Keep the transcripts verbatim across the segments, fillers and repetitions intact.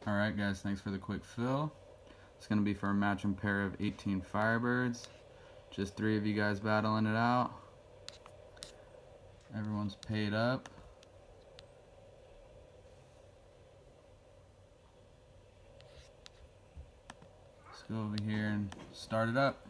Alright guys, thanks for the quick fill. It's going to be for a matching pair of eighteen Firebirds. Just three of you guys battling it out. Everyone's paid up. Let's go over here and start it up.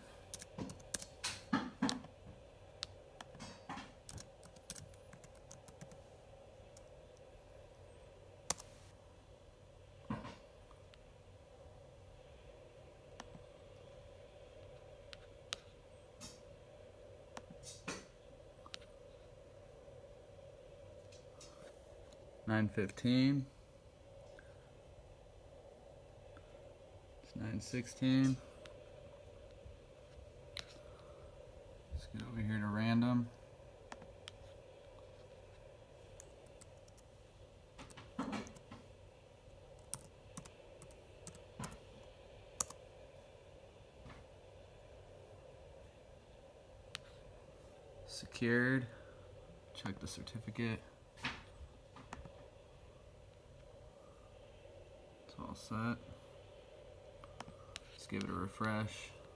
nine fifteen. It's nine sixteen. Let's get over here to random. Secured. Check the certificate. All set. Let's give it a refresh.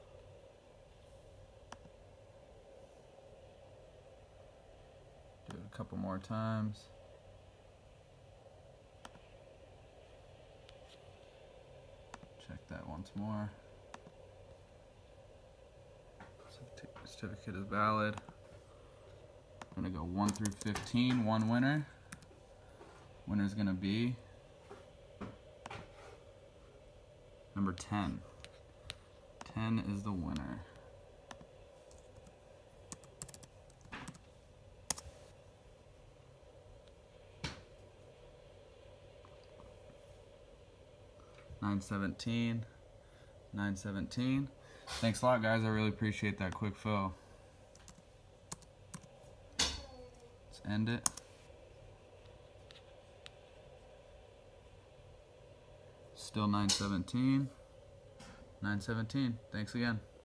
Do it a couple more times. Check that once more. Certificate is valid. I'm gonna go one through fifteen, one winner. Winner's gonna be number ten. ten is the winner. nine seventeen. nine seventeen. Thanks a lot, guys. I really appreciate that quick fill. Let's end it. Still nine seventeen. nine seventeen. Thanks again.